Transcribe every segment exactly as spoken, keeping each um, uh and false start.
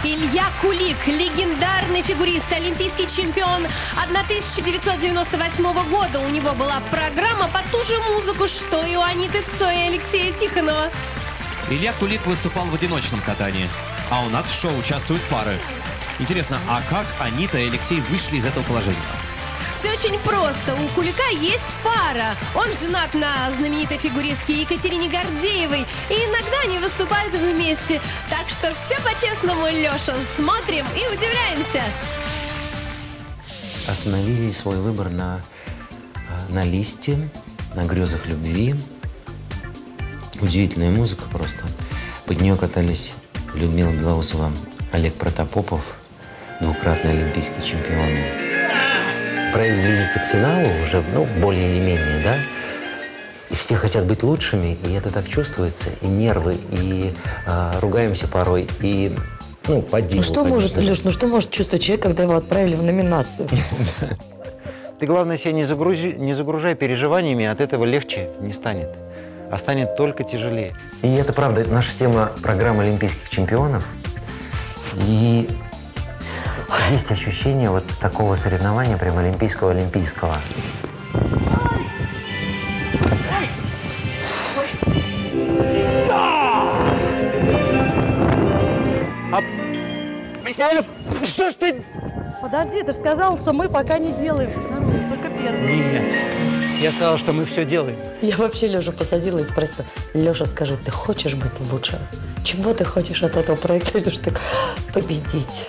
Илья Кулик, легендарный фигурист, олимпийский чемпион тысяча девятьсот девяносто восьмого года. У него была программа под ту же музыку, что и у Аниты Цой и Алексея Тихонова. Илья Кулик выступал в одиночном катании, а у нас в шоу участвуют пары. Интересно, а как Анита и Алексей вышли из этого положения? Все очень просто. У Кулика есть пара. Он женат на знаменитой фигуристке Екатерине Гордеевой. И иногда они выступают вместе. Так что все по-честному, Леша. Смотрим и удивляемся. Остановили свой выбор на, на Листе, на «Грезах любви». Удивительная музыка просто. Под нее катались Людмила Белоусова, Олег Протопопов, двукратный олимпийский чемпион. Проект близится к финалу уже, ну, более или менее, да? И все хотят быть лучшими, и это так чувствуется, и нервы, и э, ругаемся порой, и, ну, по диву, Ну что может, Леш, ну что может чувствовать человек, когда его отправили в номинацию? Ты, главное, себя не загружай, не загружай переживаниями, от этого легче не станет, а станет только тяжелее. И это правда, это наша тема программы олимпийских чемпионов. И есть ощущение вот такого соревнования, прям олимпийского-олимпийского. Что ж ты... Подожди, ты же сказал, что мы пока не делаем. Только первый. Нет. Я сказал, что мы все делаем. Я вообще Лешу посадила и спросила: Леша, скажи, ты хочешь быть лучше? Чего ты хочешь от этого проекта, Леша? Так, победить.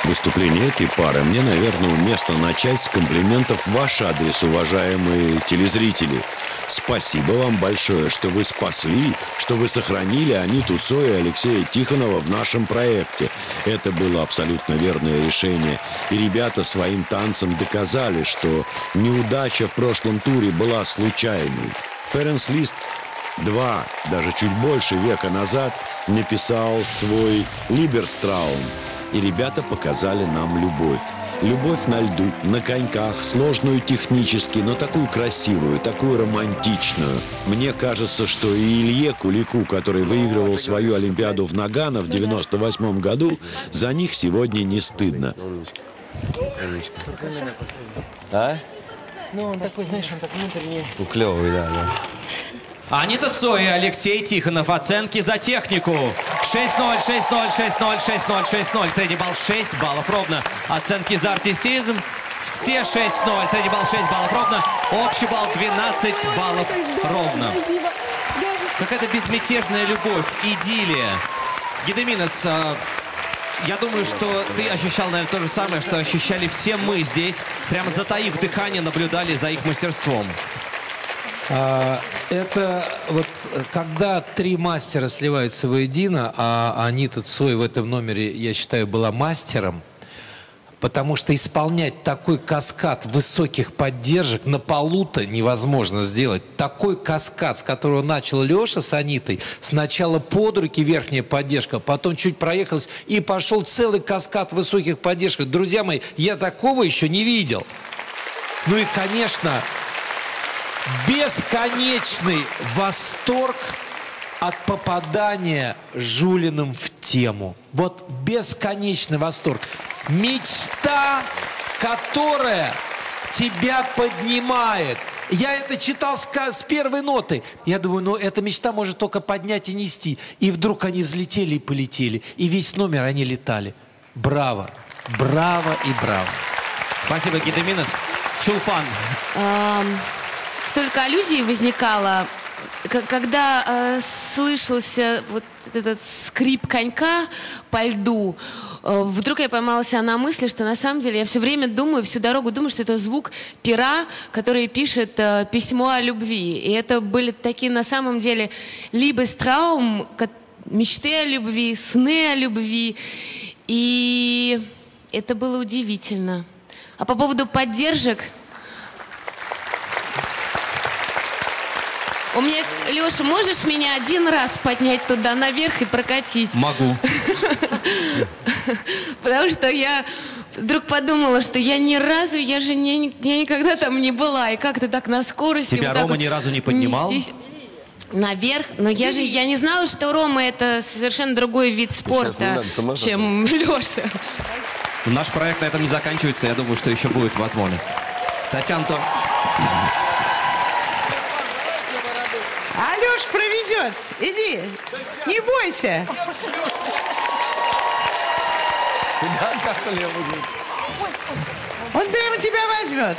выступления этой пары, мне, наверное, уместно начать с комплиментов в ваш адрес, уважаемые телезрители. Спасибо вам большое, что вы спасли, что вы сохранили Аниту Цой и Алексея Тихонова в нашем проекте. Это было абсолютно верное решение. И ребята своим танцем доказали, что неудача в прошлом туре была случайной. Ференс Лист два, даже чуть больше века назад написал свой «Либерстраум». И ребята показали нам любовь. Любовь на льду, на коньках, сложную технически, но такую красивую, такую романтичную. Мне кажется, что и Илье Кулику, который выигрывал свою Олимпиаду в Нагано в девяносто восьмом году, за них сегодня не стыдно. А? Ну, он такой, знаешь, он так внутренне. Клевый, да, да. Анита Цой и Алексей Тихонов. Оценки за технику. шесть ноль, шесть ноль, шесть ноль, шесть ноль, шесть ноль. Средний балл шесть баллов ровно. Оценки за артистизм. Все шесть ноль. Средний балл шесть баллов ровно. Общий балл двенадцать баллов ровно. Какая-то безмятежная любовь, идиллия. Гедеминос, я думаю, что ты ощущал, наверное, то же самое, что ощущали все мы здесь. Прямо затаив дыхание, наблюдали за их мастерством. А, это вот когда три мастера сливаются воедино, а Анита Цой в этом номере, я считаю, была мастером, потому что исполнять такой каскад высоких поддержек на полу-то невозможно сделать. Такой каскад, с которого начал Леша с Анитой, сначала под руки верхняя поддержка, потом чуть проехалась и пошел целый каскад высоких поддержек. Друзья мои, я такого еще не видел. Ну и, конечно, бесконечный восторг от попадания Жулиным в тему. Вот бесконечный восторг. Мечта, которая тебя поднимает. Я это читал с, с первой ноты. Я думаю, ну эта мечта может только поднять и нести. И вдруг они взлетели и полетели. И весь номер они летали. Браво, браво и браво. Спасибо, Гедеминос. Чулпан. Столько аллюзий возникало, когда э, слышался вот этот скрип конька по льду. Э, вдруг я поймалась на мысли, что на самом деле я все время думаю, всю дорогу думаю, что это звук пера, который пишет э, письмо о любви. И это были такие на самом деле Либерстраум, мечты о любви, сны о любви. И это было удивительно. А по поводу поддержек... У меня, Леша, можешь меня один раз поднять туда наверх и прокатить? Могу. Потому что я вдруг подумала, что я ни разу, я же не, я никогда там не была. И как-то так на скорости... Тебя вот Рома вот ни разу не поднимал? Нестись наверх. Но я же я не знала, что Рома это совершенно другой вид спорта, чем Леша. Наш проект на этом не заканчивается. Я думаю, что еще будет возможность. Татьяна, то... Алёш проведет. Иди. Не бойся. Он прямо тебя возьмет.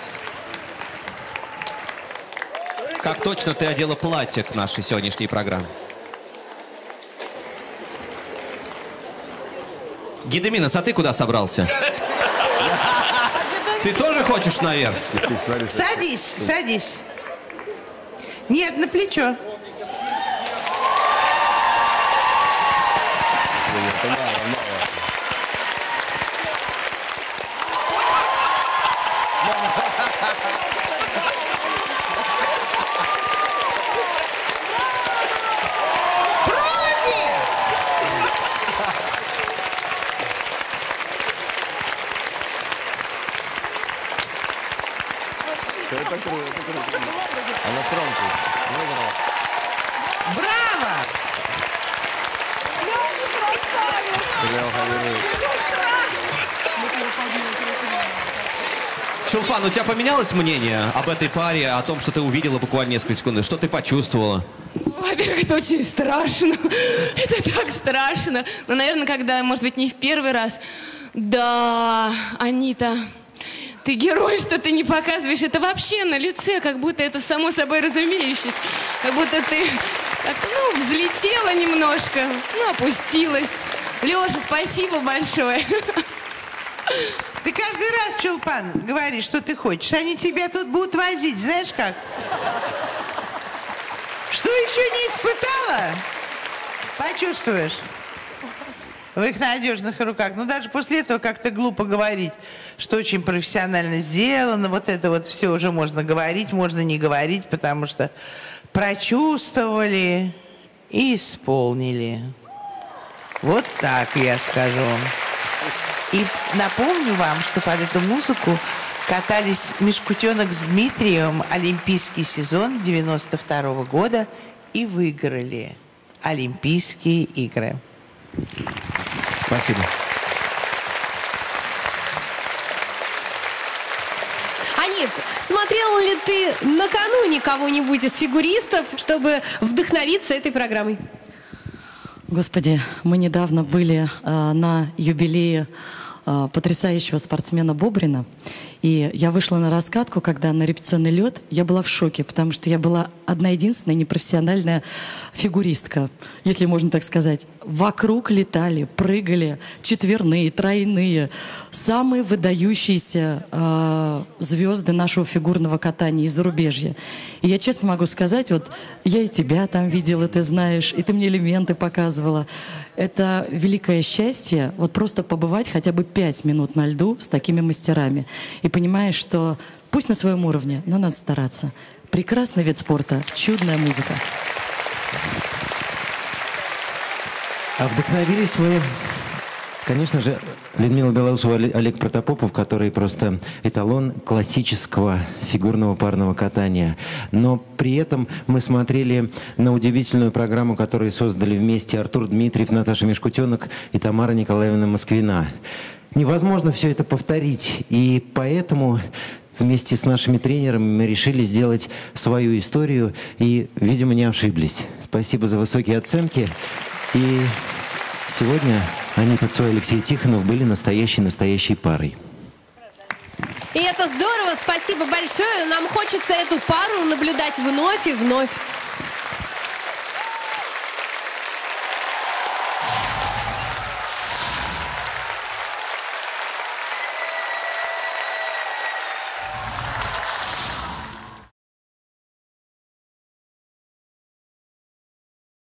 Как точно ты одела платье к нашей сегодняшней программе? Гедеминос, а ты куда собрался? Ты тоже хочешь наверх? Садись, садись. Нет, на плечо. Это круто, это круто. Она стромка. Браво! Чулпан, у тебя поменялось мнение об этой паре, о том, что ты увидела буквально несколько секунд? Что ты почувствовала? Во-первых, это очень страшно. Это так страшно. Но, наверное, когда, может быть, не в первый раз. Да, Анита, ты герой, что ты не показываешь. Это вообще на лице, как будто это само собой разумеющееся. Как будто ты, как, ну, взлетела немножко, ну, опустилась. Леша, спасибо большое. Ты каждый раз, Чулпан, говоришь, что ты хочешь. Они тебя тут будут возить, знаешь как? Что еще не испытала? Почувствуешь. В их надежных руках. Ну, даже после этого как-то глупо говорить, что очень профессионально сделано. Вот это вот все уже можно говорить, можно не говорить, потому что прочувствовали и исполнили. Вот так я скажу. И напомню вам, что под эту музыку катались Мишкутенок с Дмитрием олимпийский сезон девяносто второго года и выиграли Олимпийские игры. Спасибо. Анит, смотрел ли ты накануне кого-нибудь из фигуристов, чтобы вдохновиться этой программой? Господи, мы недавно были э, на юбилее э, потрясающего спортсмена Бобрина. И я вышла на раскатку, когда на репетиционный лед, я была в шоке, потому что я была одна-единственная непрофессиональная фигуристка, если можно так сказать. Вокруг летали, прыгали четверные, тройные, самые выдающиеся э, звезды нашего фигурного катания из зарубежья. И я честно могу сказать, вот я и тебя там видела, ты знаешь, и ты мне элементы показывала. Это великое счастье, вот просто побывать хотя бы пять минут на льду с такими мастерами. И понимаешь, что пусть на своем уровне, но надо стараться. Прекрасный вид спорта, чудная музыка. А вдохновились вы, конечно же, Людмила Белоусова, Олег Протопопов, который просто эталон классического фигурного парного катания. Но при этом мы смотрели на удивительную программу, которую создали вместе Артур Дмитриев, Наташа Мишкутенок и Тамара Николаевна Москвина. Невозможно все это повторить, и поэтому вместе с нашими тренерами мы решили сделать свою историю, и, видимо, не ошиблись. Спасибо за высокие оценки. И сегодня Анита Цой и Алексей Тихонов были настоящей-настоящей парой. И это здорово, спасибо большое. Нам хочется эту пару наблюдать вновь и вновь.